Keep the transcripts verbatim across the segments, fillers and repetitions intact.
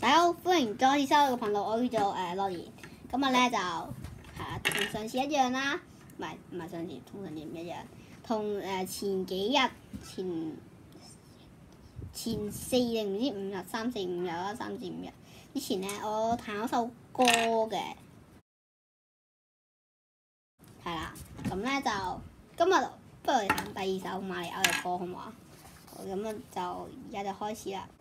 大家好，歡迎再次收到個頻道，我叫做誒樂兒。今日咧就係啊，同上次一樣啦，唔係唔係上次，同上次唔一樣。同誒、呃、前幾日前前四定唔知五日，三四五日啦，三至五日之前咧，我彈咗首歌嘅，係啦。咁咧就今日不如彈第二首馬里奧嘅歌好唔好啊？咁啊就而家就開始啦。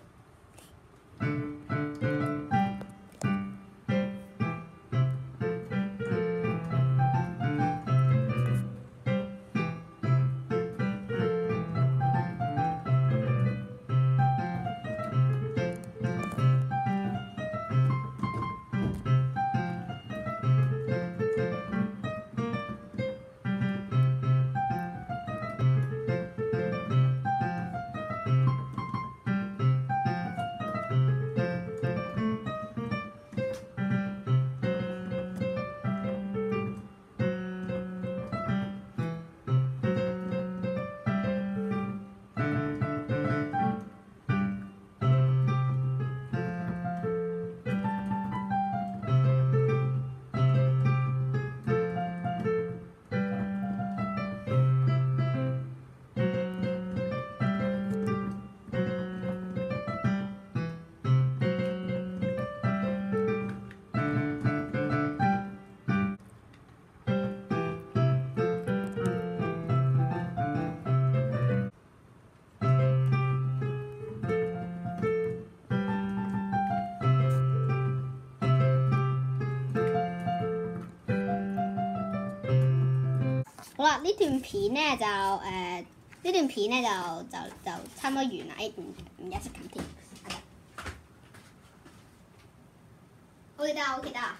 好啦，呢段片咧就誒，呢、呃、段片咧就就就差唔多完啦。誒唔唔一識咁添。OK 得 OK 得。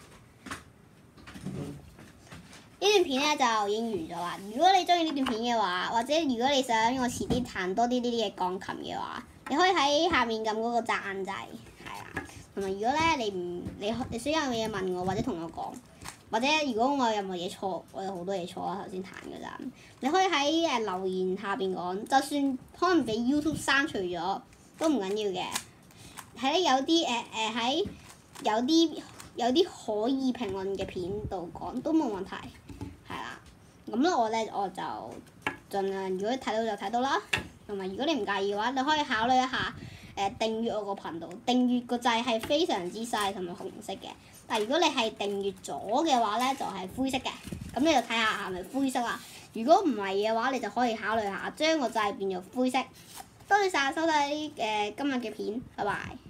呢段片咧就已經完咗啦。如果你中意呢段片嘅話，或者如果你想我遲啲彈多啲呢啲嘅鋼琴嘅話，你可以喺下面撳嗰個讚掣，係啦。同埋如果咧你唔你你想有嘢問我或者同我講。或者如果我有任何嘢錯，我有好多嘢錯啊，頭先彈嗰陣，你可以喺誒留言下邊講，就算可能俾 YouTube 刪除咗都唔緊要嘅。喺有啲誒誒喺有啲有啲可以評論嘅片度講都冇問題，係啦。咁咧我咧我就盡量，如果睇到就睇到啦。同埋如果你唔介意嘅話，你可以考慮一下誒、呃、訂閱我個頻道。訂閱個掣係非常之細同埋紅色嘅。但如果你係訂閱咗嘅話咧，就係、是、灰色嘅，咁你就睇下係咪灰色啦。如果唔係嘅話，你就可以考慮下將個掣變做灰色。多謝晒收睇誒今日嘅片，拜拜。